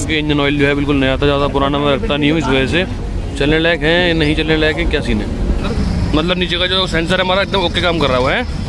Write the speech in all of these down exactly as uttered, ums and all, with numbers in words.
क्योंकि engine oil जो है बिल्कुल नया था, ज़्यादा पुराना मैं रखता नहीं हूँ, इस वजह से। चलने लायक है नहीं चलने लायक है क्या सीन है, मतलब नीचे का जो सेंसर है हमारा एकदम ओके काम कर रहा हुआ है।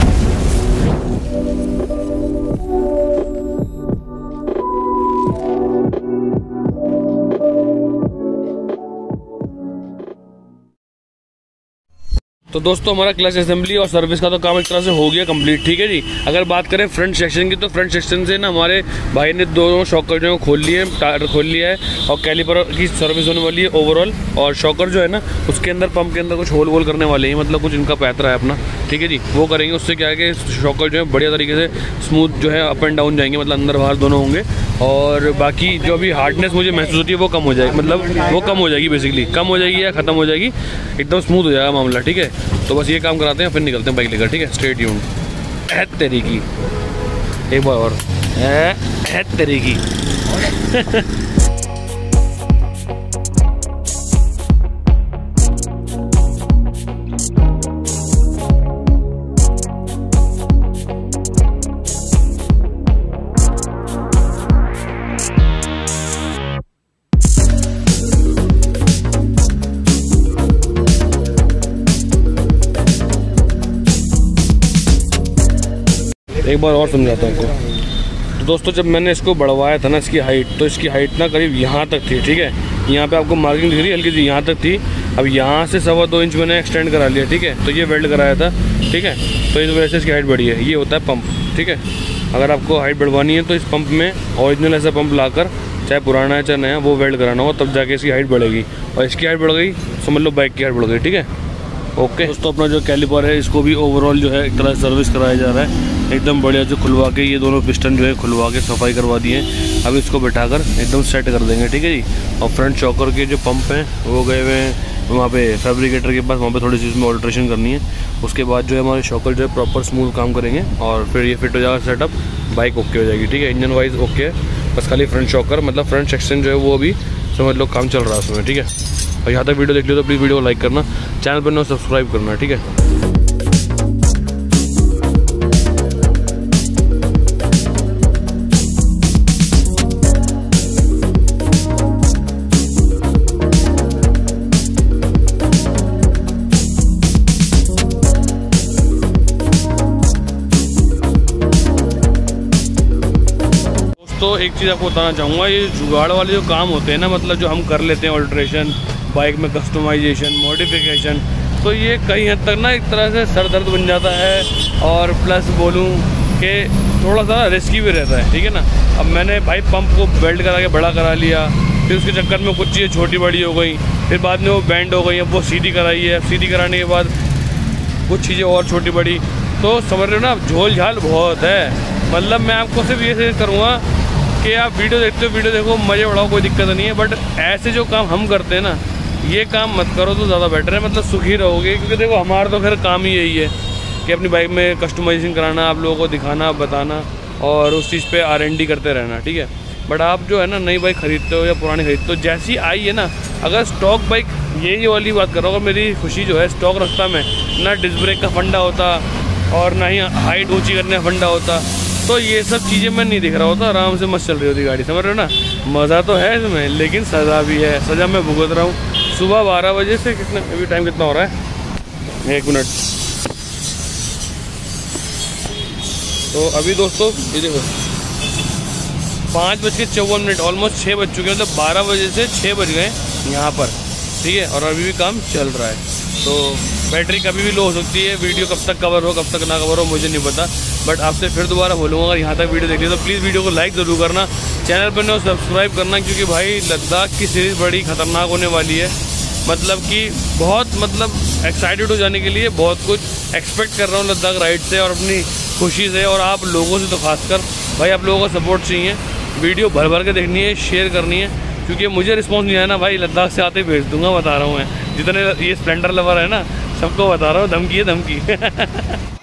तो दोस्तों हमारा क्लच असेंबली और सर्विस का तो काम एक तरह से हो गया कंप्लीट, ठीक है जी। अगर बात करें फ्रंट सेक्शन की, तो फ्रंट सेक्शन से ना हमारे भाई ने दोनों शॉकर जो है खोल लिए, टायर खोल लिया है, और कैलिपर की सर्विस होने वाली है ओवरऑल। और शॉकर जो है ना उसके अंदर पंप के अंदर कुछ होल वोल करने वाले हैं, मतलब कुछ इनका पैतरा है अपना, ठीक है जी, वो करेंगे। उससे क्या है कि शॉकर जो है बढ़िया तरीके से स्मूथ जो है अप एंड डाउन जाएंगे, मतलब अंदर बाहर दोनों होंगे। और बाकी जो अभी हार्डनेस मुझे महसूस होती है वो कम हो जाएगी, मतलब वो कम हो जाएगी, बेसिकली कम हो जाएगी या ख़त्म हो जाएगी, एकदम स्मूथ हो जाएगा मामला, ठीक है। तो बस ये काम कराते हैं, फिर निकलते हैं बाइक लेकर, ठीक है। स्ट्रेट यून है तेरी की, एक बार और है, है तेरी की। एक बार और समझाता हूँ आपको। तो दोस्तों जब मैंने इसको बढ़वाया था ना, इसकी हाइट, तो इसकी हाइट ना करीब यहाँ तक थी, ठीक है। यहाँ पे आपको मार्किंग दिख रही है हल्की सी, यहाँ तक थी। अब यहाँ से सवा दो इंच मैंने एक्सटेंड करा लिया, ठीक है। तो ये वेल्ड कराया था, ठीक है। तो इस वजह से इसकी हाइट बढ़ी है। ये होता है पंप, ठीक है। अगर आपको हाइट बढ़वानी है तो इस पंप में ओरिजिनल ऐसा पंप लाकर, चाहे पुराना है चाहे नया, वो वेल्ड कराना हो, तब जाके इसकी हाइट बढ़ेगी। और इसकी हाइट बढ़ गई समझ लो बाइक की हाइट बढ़ गई, ठीक है। ओके दोस्तों, अपना जो कैलिपर है इसको भी ओवरऑल जो है एक तरह से सर्विस कराया जा रहा है, एकदम बढ़िया से खुलवा के। ये दोनों पिस्टन जो है खुलवा के सफाई करवा दिए। अब इसको बैठाकर एकदम सेट कर देंगे, ठीक है जी। और फ्रंट शॉकर के जो पंप हैं वो गए हुए हैं वहाँ पे फैब्रिकेटर के पास, वहाँ पे थोड़ी सी इसमें ऑल्ट्रेशन करनी है। उसके बाद जो है हमारे शॉकर जो है प्रॉपर स्मूथ काम करेंगे, और फिर ये फिट हो जाएगा सेटअप, बाइक ओके हो जाएगी, ठीक है। इंजन वाइज ओके है, बस खाली फ्रंट शॉकर मतलब फ्रंट सेक्शन जो है वो अभी समझ लो काम चल रहा है उसमें, ठीक है। और यहाँ तक वीडियो देख लियो तो प्लीज़ वीडियो को लाइक करना, चैनल पर ना सब्सक्राइब करना, ठीक है। तो एक चीज़ आपको बताना चाहूँगा, ये जुगाड़ वाले जो काम होते हैं ना, मतलब जो हम कर लेते हैं ऑल्ट्रेशन, बाइक में कस्टमाइजेशन, मॉडिफिकेशन, तो ये कई हद तक ना एक तरह से सर दर्द बन जाता है, और प्लस बोलूँ कि थोड़ा सा रिस्की भी रहता है, ठीक है ना। अब मैंने भाई पंप को बेल्ट करा के बड़ा करा लिया, फिर उसके चक्कर में कुछ चीज़ें छोटी बड़ी हो गई, फिर बाद में वो बैंड हो गई, अब वो सीधी कराई है, सीधी कराने के बाद कुछ चीज़ें और छोटी बड़ी, तो समझ रहे हो ना, झोल झाल बहुत है। मतलब मैं आपको सिर्फ ये सजेस्ट करूँगा कि आप वीडियो देखते हो, वीडियो देखो, मज़े उड़ाओ, कोई दिक्कत नहीं है। बट ऐसे जो काम हम करते हैं ना, ये काम मत करो तो ज़्यादा बेटर है, मतलब सुखी रहोगे। क्योंकि देखो हमारा तो खैर काम ही यही है कि अपनी बाइक में कस्टमाइजेशन कराना, आप लोगों को दिखाना, बताना, और उस चीज़ पे आर एन डी करते रहना, ठीक है। बट आप जो है ना नई बाइक खरीदते हो या पुरानी खरीदते हो, जैसी आई है ना, अगर स्टॉक बाइक, यही वाली बात कर रहा हूँ, अगर मेरी खुशी जो है स्टॉक रखता मैं, ना डिस्क ब्रेक का फंडा होता और ना ही हाइट ऊँची करने का फंडा होता, तो ये सब चीज़ें मैं नहीं दिख रहा होता, आराम से मस्त चल रही होती गाड़ी, समझ रहे हो ना। मज़ा तो है इसमें, लेकिन सज़ा भी है, सज़ा मैं भुगत रहा हूँ। सुबह बारह बजे से कितना, अभी टाइम कितना हो रहा है, एक मिनट। तो अभी दोस्तों ये देखो पाँच बज के चौवन मिनट ऑलमोस्ट छः बज चुके हैं, मतलब बारह बजे से छः बज गए यहाँ पर, ठीक है। और अभी भी काम चल रहा है, तो बैटरी कभी भी लो हो सकती है। वीडियो कब तक कवर हो, कब तक ना कवर हो, मुझे नहीं पता। बट आपसे फिर दोबारा बोलूँगा, अगर यहाँ तक वीडियो देखिए तो प्लीज़ वीडियो को लाइक ज़रूर करना, चैनल पर ना सब्सक्राइब करना, क्योंकि भाई लद्दाख की सीरीज़ बड़ी ख़तरनाक होने वाली है। मतलब कि बहुत मतलब एक्साइटेड हो जाने के लिए बहुत कुछ एक्सपेक्ट कर रहा हूँ लद्दाख राइड से और अपनी खुशी से, और आप लोगों से तो खासकर भाई आप लोगों का सपोर्ट चाहिए। वीडियो भर भर के देखनी है, शेयर करनी है, क्योंकि मुझे रिस्पॉन्स नहीं आया ना भाई, लद्दाख से आते ही भेज दूंगा, बता रहा हूँ मैं। जितने ये स्प्लेंडर लवर है ना, सबको बता रहा हूँ, धमकी है धमकी।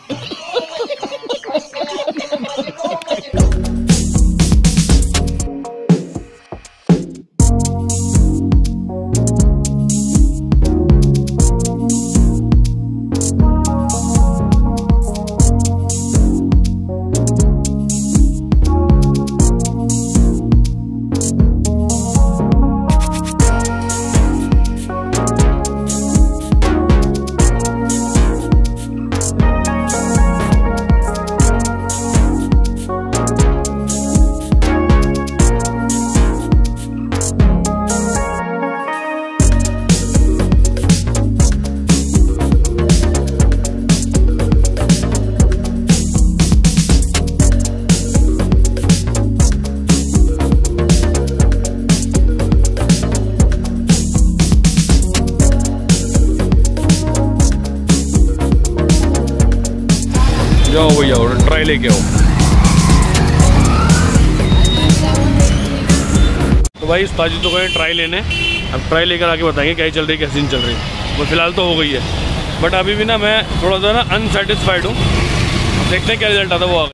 भाई उस्ताद जी तो गए ट्राई लेने, अब ट्राई लेकर आके बताएंगे क्या चल रही है, कैसी नहीं चल रही। वो फिलहाल तो हो गई है, बट अभी भी ना मैं थोड़ा सा ना अनसेटिस्फाइड हूँ। देखते हैं क्या रिजल्ट आता है वो आगे।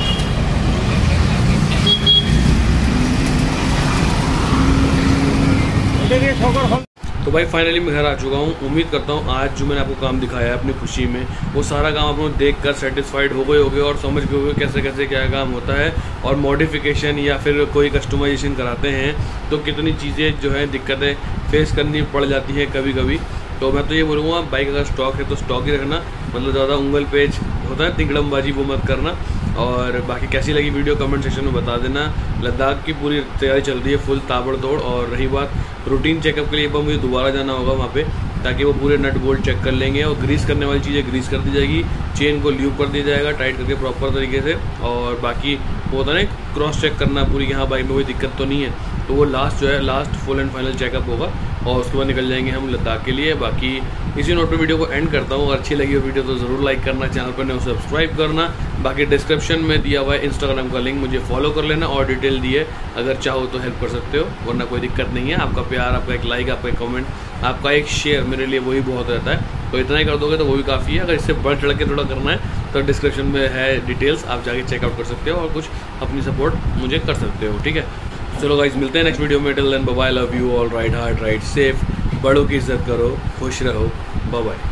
तो भाई फाइनली मैं घर आ चुका हूँ। उम्मीद करता हूँ आज जो मैंने आपको काम दिखाया है अपनी खुशी में, वो सारा काम आप लोग देख कर सेटिस्फाइड हो गए होगे और समझ गए होगे कैसे कैसे क्या काम होता है। और मॉडिफिकेशन या फिर कोई कस्टमाइजेशन कराते हैं तो कितनी चीज़ें जो है दिक्कतें फेस करनी पड़ जाती हैं कभी कभी। तो मैं तो ये बोलूँगा बाइक अगर स्टॉक है तो स्टॉक ही रखना, मतलब ज़्यादा उंगल पेज होता है तिंगड़मबाजी वो मत करना। और बाकी कैसी लगी वीडियो कमेंट सेक्शन में बता देना। लद्दाख की पूरी तैयारी चल रही है फुल ताबड़तोड़। और रही बात रूटीन चेकअप के लिए, एक बार मुझे दोबारा जाना होगा वहाँ पे, ताकि वो पूरे नट बोल्ट चेक कर लेंगे और ग्रीस करने वाली चीज़ें ग्रीस कर दी जाएगी, चेन को ल्यूब कर दिया जाएगा टाइट करके प्रॉपर तरीके से। और बाकी वो होता है ना क्रॉस चेक करना पूरी, यहाँ बाइक में कोई दिक्कत तो नहीं है, तो वो लास्ट जो है last full and final checkup होगा और उसके बाद निकल जाएंगे हम लद्दाख के लिए। बाकी इसी नोट पे वीडियो को एंड करता हूँ। अगर अच्छी लगी हो वीडियो तो ज़रूर लाइक करना, चैनल पर नहीं सब्सक्राइब करना। बाकी डिस्क्रिप्शन में दिया हुआ है इंस्टाग्राम का लिंक, मुझे फॉलो कर लेना और डिटेल दिए, अगर चाहो तो हेल्प कर सकते हो, वरना कोई दिक्कत नहीं है। आपका प्यार, आपका एक लाइक, आपका एक कमेंट, आपका एक शेयर मेरे लिए वही बहुत रहता है। तो इतना ही कर दोगे तो वो भी काफ़ी है। अगर इससे बढ़ चढ़ के थोड़ा करना है तो डिस्क्रिप्शन में है डिटेल्स, आप जाके चेकआउट कर सकते हो और कुछ अपनी सपोर्ट मुझे कर सकते हो। ठीक है, चलो गाइस मिलते हैं नेक्स्ट वीडियो में। Till then bye bye, love you all, ride hard, ride safe, बड़ों की इज्जत करो, खुश रहो, bye bye.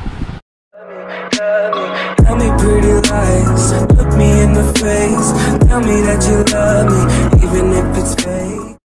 Tell me pretty lies, look me in the face, tell me that you love me, even if it's fake.